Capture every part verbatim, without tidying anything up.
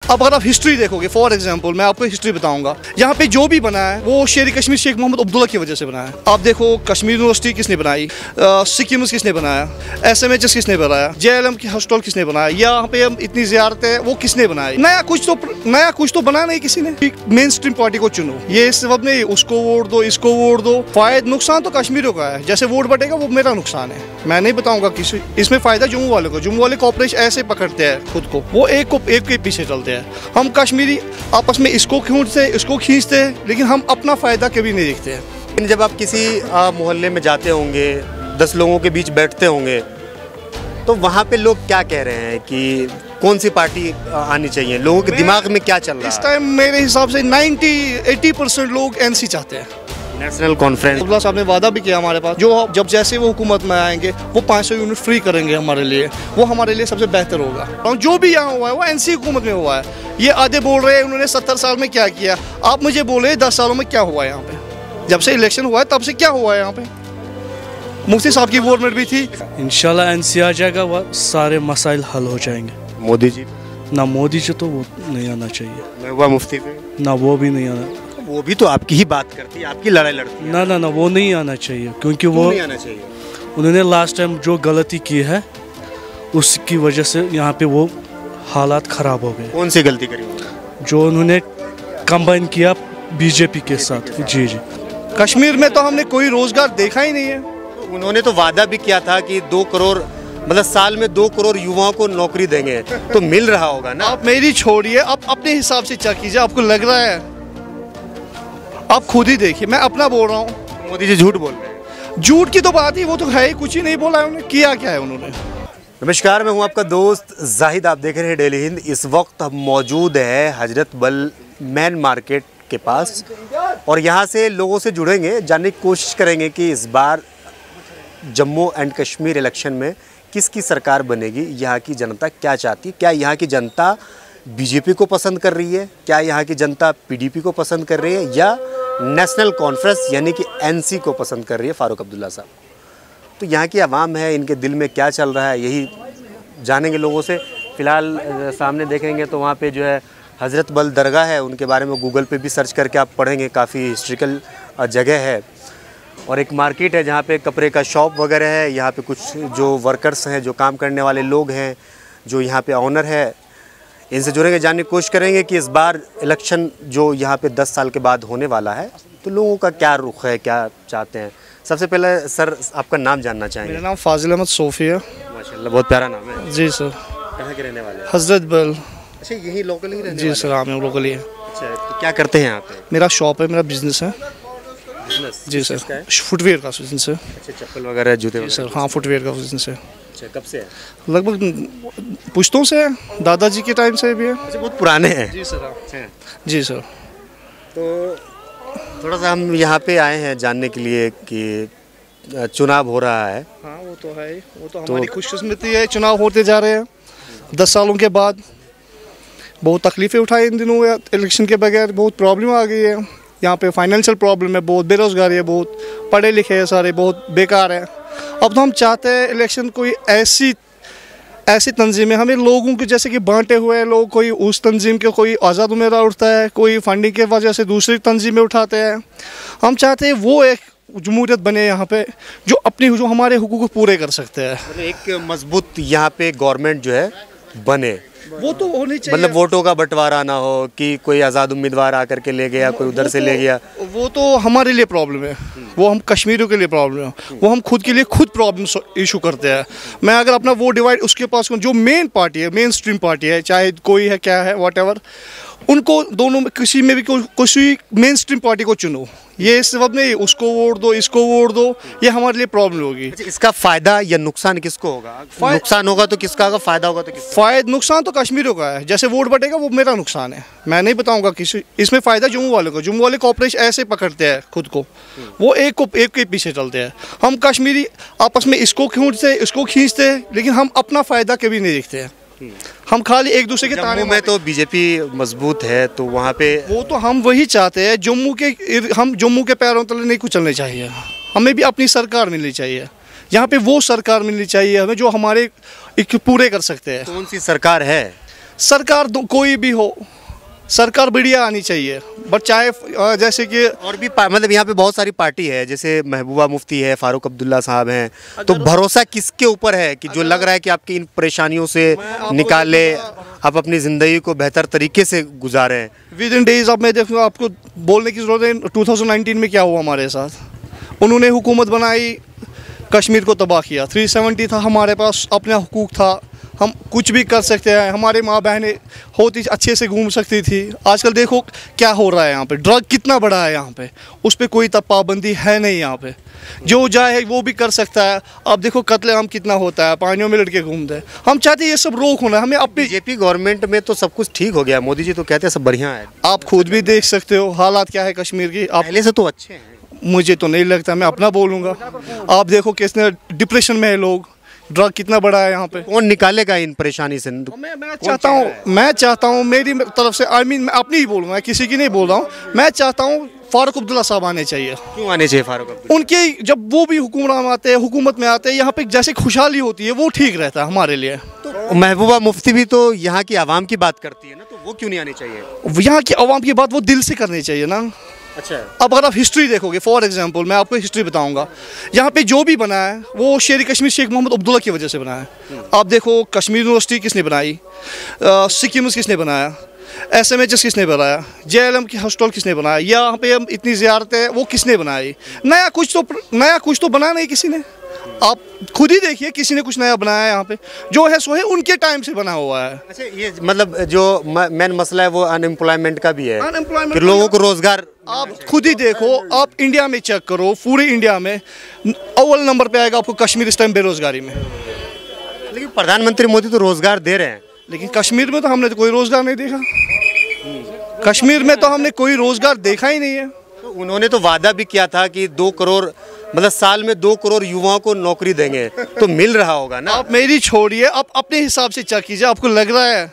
अब अगर आप हिस्ट्री देखोगे, फॉर एग्जांपल मैं आपको हिस्ट्री बताऊंगा, यहाँ पे जो भी बना है वो शेर कश्मीर शेख मोहम्मद अब्दुल्ला की वजह से बना है। आप देखो कश्मीर यूनिवर्सिटी किसने बनाई, सिक्किम किसने बनाया, एस एम एच एस किसने बनाया, जे एल एम की हॉस्टल किसने बनाया, यहाँ पे इतनी ज़ियारतें वो किसने बनाई। नया कुछ तो नया कुछ तो बना नहीं किसी ने। मेन स्ट्रीम पार्टी को चुनो, ये सबब नहीं उसको वोट दो इसको वोट दो। फायदा नुकसान तो कश्मीरियों का है, जैसे वोट बटेगा वो मेरा नुकसान है। मैं नहीं बताऊंगा किसी, इसमें फायदा जम्मू वालों को। जम्मू वाले कॉपरेशन ऐसे पकड़ते हैं खुद को, वो एक को एक के पीछे चलते हैं। हम कश्मीरी आपस में इसको खींचते इसको खींचते हैं, लेकिन हम अपना फायदा कभी नहीं देखते हैं। जब आप किसी मोहल्ले में जाते होंगे, दस लोगों के बीच बैठते होंगे, तो वहाँ पे लोग क्या कह रहे हैं कि कौन सी पार्टी आनी चाहिए? लोगों के दिमाग में क्या चल रहा है इस टाइम? मेरे हिसाब से नाइन्टी एटी परसेंट लोग एनसी चाहते हैं, नेशनल कॉन्फ्रेंस। अब्दुल्ला साहब ने वादा भी किया हमारे पास, जो जब जैसे वो हुकूमत में आएंगे वो पाँच सौ यूनिट फ्री करेंगे हमारे लिए, वो हमारे लिए सबसे बेहतर होगा। और जो भी यहाँ हुआ है वो एनसी हुकूमत में हुआ है। ये आधे बोल रहे हैं उन्होंने सत्तर साल में क्या किया, आप मुझे बोले दस सालों में क्या हुआ है यहाँ पे? जब से इलेक्शन हुआ है तब से क्या हुआ है यहाँ पे? मुफ्ती साहब की गवर्नमेंट भी थी। इंशाल्लाह एनसी आ जाएगा, वह सारे मसाइल हल हो जाएंगे। मोदी जी ना मोदी जी तो वो नहीं आना चाहिए, मैं हुआ मुफ्ती पे, ना वो भी नहीं आना। वो भी तो आपकी ही बात करती है, आपकी लड़ाई लड़ती है। ना ना ना वो नहीं आना चाहिए, क्योंकि वो नहीं आना चाहिए। उन्होंने लास्ट टाइम जो गलती की है उसकी वजह से यहाँ पे वो हालात ख़राब हो गए। कौन सी गलती करी? जो उन्होंने कंबाइन किया बीजेपी के साथ। जी जी कश्मीर में तो हमने कोई रोजगार देखा ही नहीं है। उन्होंने तो वादा भी किया था कि दो करोड़ मतलब साल में दो करोड़ युवाओं को नौकरी देंगे, तो मिल रहा होगा ना? आप मेरी छोड़िए, आप अपने हिसाब से चेक कीजिए, आपको लग रहा है? आप खुद ही देखिए, मैं अपना बोल रहा हूँ। मोदी जी झूठ बोल रहे हैं। झूठ की तो बात ही, वो तो है ही, कुछ ही नहीं बोला है उन्होंने। किया क्या है उन्होंने? नमस्कार, मैं हूं आपका दोस्त जाहिद, आप देख रहे हैं डेली हिंद। इस वक्त हम मौजूद है हजरत बल मेन मार्केट के पास और यहां से लोगों से जुड़ेंगे, जानने की कोशिश करेंगे कि इस बार जम्मू एंड कश्मीर इलेक्शन में किसकी सरकार बनेगी, यहाँ की जनता क्या चाहती है। क्या यहाँ की जनता बीजेपी को पसंद कर रही है, क्या यहाँ की जनता पीडीपी को पसंद कर रही है, या नेशनल कॉन्फ्रेंस यानी कि एनसी को पसंद कर रही है फारूक अब्दुल्ला साहब? तो यहाँ की आवाम है, इनके दिल में क्या चल रहा है, यही जानेंगे लोगों से। फ़िलहाल सामने देखेंगे तो वहाँ पे जो है हज़रत बल दरगाह है, उनके बारे में गूगल पे भी सर्च करके आप पढ़ेंगे, काफ़ी हिस्ट्रिकल जगह है। और एक मार्केट है जहाँ पे कपड़े का शॉप वगैरह है। यहाँ पे कुछ जो वर्कर्स हैं, जो काम करने वाले लोग हैं, जो यहाँ पे ऑनर है, इनसे जुड़ेंगे, जानने की कोशिश करेंगे कि इस बार इलेक्शन जो यहाँ पे दस साल के बाद होने वाला है, तो लोगों का क्या रुख है, क्या चाहते हैं। सबसे पहले सर आपका नाम जानना चाहेंगे। मेरा नाम फाजिल अहमद सोफ़ी है। माशाल्लाह, बहुत प्यारा नाम है। जी सर। कहाँ के रहने वाले हैं? हज़रत बल। अच्छा, यही लोकल ही रहने जी सर, हाँ मैं लोकल ही है। अच्छा, तो क्या करते हैं यहाँ पे? मेरा शॉप है, मेरा बिजनेस है। बिजनेस? जी सर, फुटवेयर का बिजनेस है। अच्छा, चप्पल वगैरह, जूते वगैरह? सर हाँ, फुटवेयर का बिजनेस है। अच्छा, कब से है? लगभग पुश्तों से है, दादाजी के टाइम से भी है। अच्छा, बहुत पुराने हैं। जी सर। अच्छा, जी सर। तो थोड़ा सा हम यहाँ पे आए हैं जानने के लिए कि चुनाव हो रहा है। हाँ वो तो है, वो तो हमारी खुशकिस्मती है, चुनाव होते जा रहे हैं दस सालों के बाद। बहुत तकलीफ़ें उठाई इन दिनों इलेक्शन के बगैर, बहुत प्रॉब्लम आ गई है यहाँ पे। फाइनेंशियल प्रॉब्लम है बहुत, बेरोज़गारी है बहुत, पढ़े लिखे हैं सारे, बहुत बेकार है। अब तो हम चाहते हैं इलेक्शन कोई ऐसी ऐसी तंजीम है, हमें लोगों के जैसे कि बांटे हुए लोग, कोई उस तंजीम के कोई आज़ाद उम्मीदवार उठता है, कोई फंडिंग के वजह से दूसरी तंजीमें उठाते हैं। हम चाहते हैं वो एक जमहूरियत बने यहाँ पे, जो अपनी जो हमारे हुकूक पूरे कर सकते हैं। मतलब एक मजबूत यहाँ पे गवर्नमेंट जो है बने, वो तो होनी चाहिए। मतलब वोटों का बंटवारा ना हो कि कोई आज़ाद उम्मीदवार आकर के ले गया, कोई उधर से ले गया। वो तो हमारे लिए प्रॉब्लम है, वो हम कश्मीरियों के लिए प्रॉब्लम है, वो हम खुद के लिए खुद प्रॉब्लम इशू करते हैं। मैं अगर अपना वोट डिवाइड उसके पास जो मेन पार्टी है, मेन स्ट्रीम पार्टी है, चाहे कोई है क्या है व्हाटएवर, उनको दोनों में किसी में भी किसी मेन स्ट्रीम पार्टी को चुनो। ये सबब नहीं उसको वोट दो इसको वोट दो, ये हमारे लिए प्रॉब्लम होगी। इसका फायदा या नुकसान किसको होगा? नुकसान होगा तो किसका होगा, फायदा होगा तो किसका? फायदा नुकसान तो कश्मीरियों का है, जैसे वोट बटेगा वो मेरा नुकसान है। मैं नहीं बताऊंगा किसी, इसमें फायदा जम्मू वालों को। जम्मू वाले कॉपरेशन ऐसे पकड़ते हैं खुद को, वो एक को एक के पीछे चलते हैं। हम कश्मीरी आपस में इसको खींचते इसको खींचते, लेकिन हम अपना फायदा कभी नहीं देखते हैं। हम खाली एक दूसरे के ताने में तो बीजेपी मजबूत है, तो वहाँ पे वो तो हम वही चाहते हैं। जम्मू के हम जम्मू के पैरों तले नहीं कुचलने चाहिए, हमें भी अपनी सरकार मिलनी चाहिए। यहाँ पे वो सरकार मिलनी चाहिए हमें जो हमारे पूरे कर सकते हैं। कौन सी सरकार है? सरकार दो- कोई भी हो, सरकार बढ़िया आनी चाहिए, बट चाहे अ, जैसे कि और भी पा- मतलब यहाँ पे बहुत सारी पार्टी है, जैसे महबूबा मुफ्ती है, फारूक अब्दुल्ला साहब हैं, तो भरोसा किसके ऊपर है कि जो लग रहा है कि आपकी इन परेशानियों से निकाले, आप अपनी ज़िंदगी को बेहतर तरीके से गुजारें? विद इन डेज अब मैं देखूँ, आपको बोलने की ज़रूरत है टू थाउजेंड नाइनटीन में क्या हुआ हमारे साथ। उन्होंने हुकूमत बनाई, कश्मीर को तबाह किया। थ्री सेवेंटी था, हमारे पास अपना हुकूक था, हम कुछ भी कर सकते हैं, हमारे माँ बहनें होती अच्छे से घूम सकती थी। आजकल देखो क्या हो रहा है यहाँ पे, ड्रग कितना बड़ा है यहाँ पे, उस पर कोई तब पाबंदी है नहीं यहाँ पे, जो जाए वो भी कर सकता है। अब देखो कत्लेआम कितना होता है, पानियों में लड़के घूमते हैं। हम चाहते हैं ये सब रोक होना, हमें अपनी बीजेपी गवर्नमेंट में तो सब कुछ ठीक हो गया, मोदी जी तो कहते हैं सब बढ़िया है। आप खुद भी देख सकते हो हालात क्या है कश्मीर की। आप पहले से तो अच्छे हैं। मुझे तो नहीं लगता, मैं अपना बोलूँगा। आप देखो कितने डिप्रेशन में है लोग, ड्रग कितना बड़ा है यहाँ पे। कौन निकालेगा इन परेशानी से? मैं मैं चाहता हूँ मैं चाहता हूँ मेरी तरफ से, आई मीन मैं अपनी ही बोलूँगा, किसी की नहीं बोल रहा हूँ। मैं चाहता हूँ फारूक अब्दुल्ला साहब आने चाहिए। क्यों आने चाहिए फारूक अब्दुल्ला? उनके जब वो भी हुक्मरान आते हैं, हुकूमत में आते हैं, यहाँ पे जैसे खुशहाली होती है, वो ठीक रहता है हमारे लिए। तो महबूबा मुफ्ती भी तो यहाँ की आवाम की बात करती है ना, तो वो क्यों नहीं आनी चाहिए? यहाँ की आवाम की बात वो दिल से करनी चाहिए ना। अच्छा, अब अगर आप हिस्ट्री देखोगे, फॉर एग्जांपल मैं आपको हिस्ट्री बताऊंगा, यहाँ पे जो भी बना है वो शेर कश्मीर शेख मोहम्मद अब्दुल्ला की वजह से बना है। आप देखो कश्मीर यूनिवर्सिटी किसने बनाई, सिक्किम किसने बनाया, एस एम एच एस किसने बनाया, जे एल एम की हॉस्टल किसने बनाया, यहाँ पे हम इतनी ज़ियारतें वो किसने बनाई। नया कुछ तो नया कुछ तो बना नहीं किसी ने। आप खुद ही देखिए, किसी ने कुछ नया बनाया है यहाँ पे, जो है सो है उनके टाइम से बना हुआ है। अच्छा, ये मतलब जो मेन मसला है वो अनएम्प्लॉयमेंट का भी है, Unemployment कि लोगों को रोजगार। आप खुद ही देखो, आप इंडिया में चेक करो, पूरे इंडिया में अव्वल नंबर पे आएगा आपको कश्मीर इस टाइम बेरोजगारी में। लेकिन प्रधानमंत्री मोदी तो रोजगार दे रहे हैं। लेकिन कश्मीर में तो हमने तो कोई रोजगार नहीं देखा, कश्मीर में तो हमने कोई रोजगार देखा ही नहीं है। तो उन्होंने तो वादा भी किया था कि दो करोड़ मतलब साल में दो करोड़ युवाओं को नौकरी देंगे, तो मिल रहा होगा ना? आप मेरी छोड़िए, आप अपने हिसाब से चेक कीजिए, आपको लग रहा है,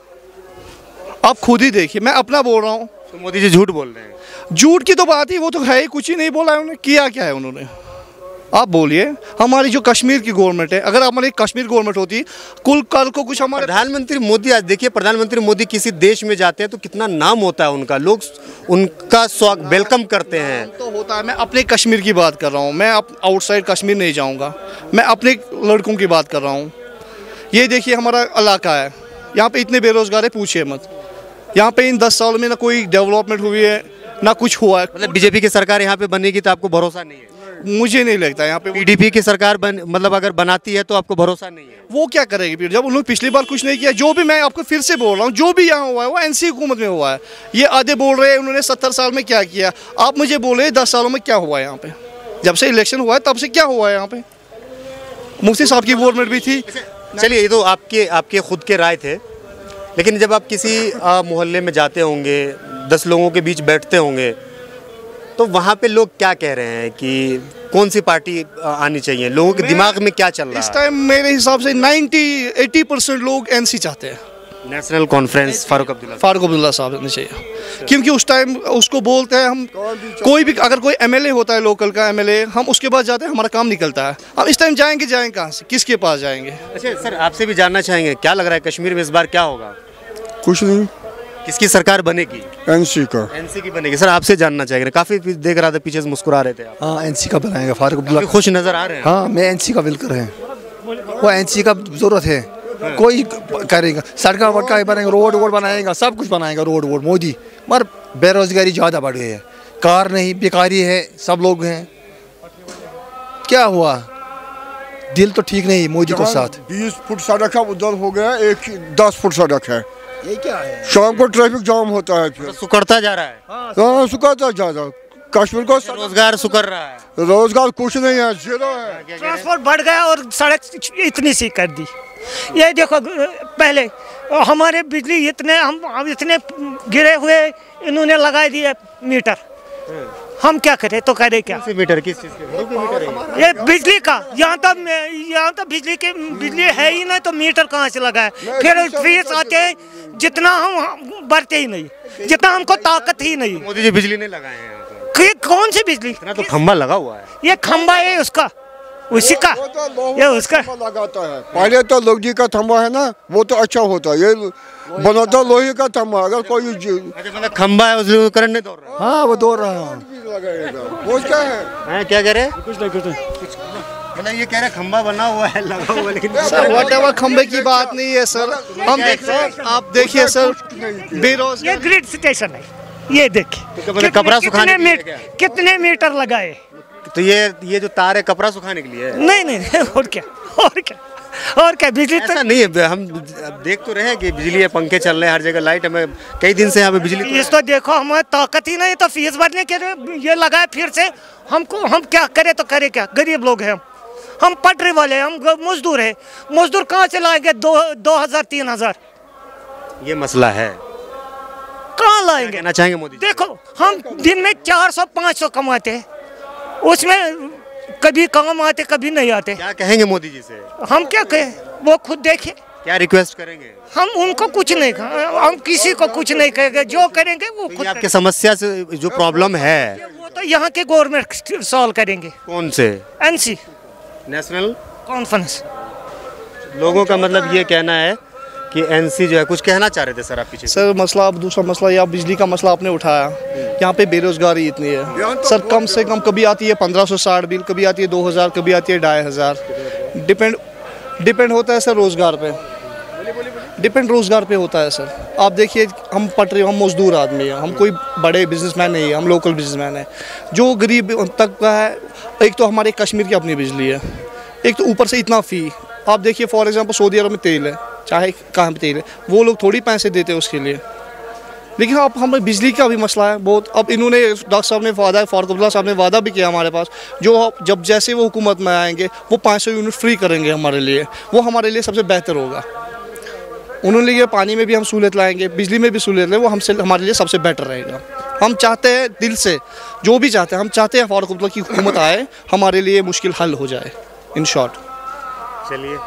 आप खुद ही देखिए, मैं अपना बोल रहा हूँ। तो मोदी जी झूठ बोल रहे हैं। झूठ की तो बात ही, वो तो है ही, कुछ ही नहीं बोला है उन्होंने, किया क्या है उन्होंने। आप बोलिए, हमारी जो कश्मीर की गवर्नमेंट है, अगर हमारी कश्मीर गवर्नमेंट होती, कुल कल को कुछ हमारे प्रधानमंत्री मोदी, आज देखिए प्रधानमंत्री मोदी किसी देश में जाते हैं तो कितना नाम होता है उनका, लोग उनका स्वागत वेलकम करते हैं। तो होता है, मैं अपने कश्मीर की बात कर रहा हूँ, मैं आउटसाइड कश्मीर नहीं जाऊँगा, मैं अपने लड़कों की बात कर रहा हूँ। ये देखिए हमारा इलाका है, यहाँ पे इतने बेरोजगार है पूछिए मत। यहाँ पे इन दस सालों में ना कोई डेवलपमेंट हुई है ना कुछ हुआ है। मतलब बीजेपी की सरकार यहाँ पे बनेगी तो आपको भरोसा नहीं है? मुझे नहीं लगता यहाँ पे। पीडीपी की सरकार बन मतलब अगर बनाती है तो आपको भरोसा नहीं है? वो क्या करेगी फिर, जब उन्होंने पिछली बार कुछ नहीं किया। जो भी, मैं आपको फिर से बोल रहा हूँ, जो भी यहाँ हुआ है वो एनसी हुकूमत में हुआ है। ये आधे बोल रहे हैं उन्होंने सत्तर साल में क्या किया, आप मुझे बोले दस सालों में क्या हुआ है यहाँ पे। जब से इलेक्शन हुआ है तब से क्या हुआ है यहाँ पे। मुफ्ती साहब की गवर्नमेंट भी थी। चलिए, ये तो आपके आपके खुद के राय थे, लेकिन जब आप किसी मोहल्ले में जाते होंगे, दस लोगों के बीच बैठते होंगे, तो वहाँ पे लोग क्या कह रहे हैं कि कौन सी पार्टी आनी चाहिए? लोगों के दिमाग में क्या चल रहा है इस टाइम? मेरे हिसाब से नाइन्टी एटी परसेंट लोग एनसी चाहते हैं, नेशनल कॉन्फ्रेंस, फारूक अब्दुल्ला फारूक अब्दुल्ला साहब आने चाहिए। क्योंकि उस टाइम उसको बोलते हैं हम, कोई भी अगर कोई एमएलए होता है लोकल का एमएलए, हम उसके पास जाते हैं, हमारा काम निकलता है। हम इस टाइम जाएंगे जाएंगे कहाँ से, किसके पास जाएंगे? अच्छा सर, आपसे भी जानना चाहेंगे, क्या लग रहा है कश्मीर में इस बार क्या होगा? कुछ नहीं, किसकी सरकार बनेगी? एनसी का। एनसी की बनेगी। सर आपसे जानना चाहेंगे, काफी देख रहा था पीछे से मुस्कुरा रहे थे आप। हाँ, एनसी का बनाएगा फारूक अब्दुल्ला। काफी खुश नजर आ रहे हैं। हाँ, मैं एनसी का विलकर है, वो एनसी का जरूरत है। कोई करेगा, सड़का वड़का बनाएगा, रोड वोड बनाएगा, सब कुछ बनाएगा, रोड वोड मोदी। मगर बेरोजगारी ज़्यादा बढ़ गई है, कार नहीं, बेकारी है, सब लोग हैं। क्या हुआ, दिल तो ठीक नहीं मोदी को साथ। बीस फुट सड़क है, उधर हो गया एक दस फुट सड़क है। ये क्या है? शाम को ट्रैफिक जाम होता है, फिर सुकड़ता जा रहा है। हाँ, सुखाता ज्यादा। कश्मीर को रोजगार सुकर रहा है, रोजगार कुछ नहीं है, जीरो है। ट्रांसपोर्ट बढ़ गया और सड़क इतनी सी कर दी। ये देखो, पहले हमारे बिजली इतने हम हम इतने गिरे हुए, इन्होंने लगा दिए मीटर, हम क्या करें? तो करें क्या? मीटर किस चीज के? घरों के मीटर है? ये बिजली का, यहाँ तो यहाँ तो बिजली के बिजली है ही नहीं, तो मीटर कहाँ से लगाए? फिर फीस आते हैं, जितना हम भरते ही नहीं, जितना हमको ताकत ही नहीं। मोदी जी बिजली नहीं लगाए हैं यहाँ पे। कौन सी बिजली? इतना तो खंबा लगा हुआ है। ये खंबा है उसका, उसी का वो तो लोहे ये का उसका खंभा लगाता है। पहले तो लकड़ी का खंभा है ना, वो तो अच्छा होता है। ये बनाता लोहे का खंभा, अगर कोई जी- अच्छा मतलब खंबा है उसमें करंट नहीं दौड़ रहा हाँ वो दौड़ रहा है। लगाएगा वो क्या है? है क्या कह रहे हैं? कुछ नहीं कुछ नहीं मतलब ये कह रहे हैं खंबा बना हुआ है लगा हुआ है, लेकिन सर वट एवर खंबे की बात नहीं है सर। हम देख आप देखिए सर बेरोजगार ये ग्रिड स्टेशन है, ये देखिए तो मतलब कपड़ा सुखाने कितने के लिए मीट- क्या? कितने मीटर लगाए। तो ये ये जो तार है कपड़ा सुखाने के लिए है? नहीं नहीं और क्या और क्या और क्या बिजली ऐसा तो नहीं है, हम देख तो रहे हैं कि बिजली है, पंखे चल रहे हैं हर जगह, लाइट हमें कई दिन से यहाँ पे बिजली तो इस तो देखो हमारे ताकत ही नहीं तो फीस भरने के लिए ये लगाए फिर से हमको, हम क्या करें तो करें क्या, गरीब लोग हैं हम हम पटरी वाले हैं, हम ग- मजदूर है, मजदूर कहाँ से लाएंगे दो दो हजार तीन हजार ये मसला है। कहाँ लाएंगे। कहना चाहेंगे मोदी जी? देखो हम दिन में चार सौ पाँच सौ कमाते हैं, उसमें कभी काम आते कभी नहीं आते। क्या कहेंगे मोदी जी से? हम क्या कहें, वो खुद देखे। क्या रिक्वेस्ट करेंगे? हम उनको कुछ नहीं कहा, हम किसी को कुछ नहीं कहेंगे, जो करेंगे वो तो खुद ये आपके समस्या से जो प्रॉब्लम है करेंगे। वो तो यहाँ के गवर्नमेंट सॉल्व करेंगे। कौन से? NC national conference. लोगों का मतलब ये कहना है कि एनसी जो है, कुछ कहना चाह रहे थे सर आप पीछे से? सर मसला अब दूसरा मसला या बिजली का मसला आपने उठाया। यहाँ पे बेरोजगारी इतनी है सर, कम से कम कभी आती है पंद्रह सौ साठ बिल, कभी आती है दो हज़ार, कभी आती है ढाई हज़ार। डिपेंड डिपेंड होता है सर रोज़गार पे, डिपेंड रोज़गार पे होता है सर। आप देखिए हम पटरी हम मजदूर आदमी हैं, हम कोई बड़े बिजनेसमैन नहीं है, हम लोकल बिजनेसमैन हैं। जो गरीब तक का है, एक तो हमारे कश्मीर की अपनी बिजली है, एक तो ऊपर से इतना फ़ी। आप देखिए फॉर एग्जांपल सऊदी अरब में तेल है, चाहे कहाँ पे तेल है, वो लोग थोड़ी पैसे देते हैं उसके लिए। लेकिन अब हमें बिजली का भी मसला है बहुत। अब इन्होंने डॉक्टर साहब ने वादा, फारूक अब्दुल्ला साहब ने वादा भी किया हमारे पास, जो जब जैसे वो हुकूमत में आएंगे वो पाँच सौ यूनिट फ्री करेंगे हमारे लिए, वो हमारे लिए सबसे बेहतर होगा। उन्होंने ये पानी में भी हम सहूलियत लाएंगे, बिजली में भी सहूलियत लाएंगे, वो हमसे हमारे लिए सबसे बेटर रहेगा। हम चाहते हैं दिल से, जो भी चाहते हैं, हम चाहते हैं फारूक अब्दुल्ला की हुकूमत आए, हमारे लिए मुश्किल हल हो जाए इन शॉर्ट। चलिए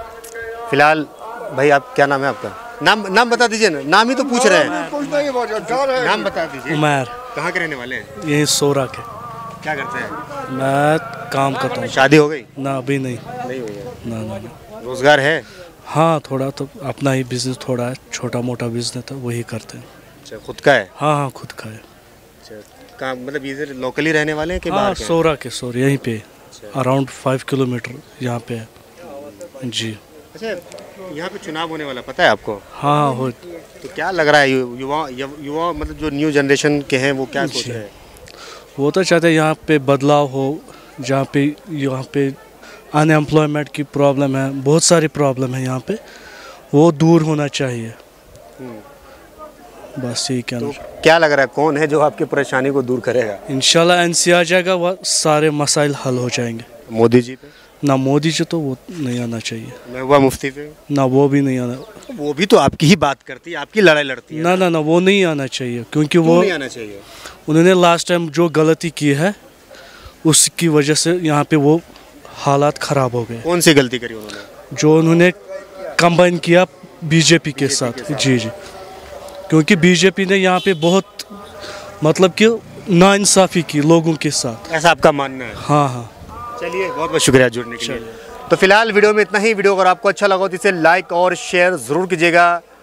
फिलहाल भाई, आप क्या नाम है आपका? नाम नाम बता दीजिए ना, नाम ही तो पूछ रहे हैं। कुछ नहीं बोला, डर है। नाम बता दीजिए। उमर कहाँ के रहने वाले हैं? यही सोरा के। क्या करते हैं? मैं काम करता हूँ। शादी हो गई? ना अभी नहीं। नहीं हुई है। ना ना ना रोजगार है? हाँ थोड़ा तो अपना ही बिजनेस, थोड़ा है छोटा मोटा बिजनेस है, वही करते हैं। अच्छा, खुद का है? हाँ हाँ खुद का है। अच्छा, कहाँ मतलब इधर लोकली रहने वाले हैं कि हाँ बाहर के हैं? सोरा के सोर यहीं पे अराउंड फाइव किलोमीटर यहाँ पे है जी। अच्छा, यहाँ पे चुनाव होने वाला पता है आपको? हाँ हो तो क्या लग रहा है यु- युवा युवा युवा मतलब जो न्यू जनरेशन के हैं वो क्या सोच जी। रहे हैं? वो तो चाहते हैं यहाँ पे बदलाव हो, जहाँ पे यहाँ पे अनएम्प्लॉयमेंट की प्रॉब्लम है, बहुत सारी प्रॉब्लम है यहाँ पे, वो दूर होना चाहिए। बस यही कहना तो क्या लग रहा है कौन है जो आपकी परेशानी को दूर करेगा? इंशाल्लाह एनसी आ जाएगा, वह सारे मसाइल हल हो जाएंगे। मोदी जी पे? ना मोदी जी तो वो नहीं आना चाहिए, महबूबा मुफ्ती पे? ना वो भी नहीं आना, वो भी तो आपकी ही बात करती है, आपकी लड़ाई लड़ती है। ना ना ना वो नहीं आना चाहिए, क्योंकि क्यों वो नहीं आना चाहिए? उन्होंने लास्ट टाइम जो गलती की है उसकी वजह से यहाँ पे वो हालात ख़राब हो गए। कौन सी गलती करी उन्होंने? जो उन्होंने कंबाइन किया बीजेपी के साथ, जी जी, क्योंकि बीजेपी ने यहाँ पे बहुत मतलब कि नाइंसाफ़ी की लोगों के साथ। ऐसा आपका मानना है? हाँ हाँ चलिए, बहुत बहुत शुक्रिया जुड़ने के लिए। तो फिलहाल वीडियो में इतना ही। वीडियो अगर आपको अच्छा लगा तो इसे लाइक और शेयर ज़रूर कीजिएगा।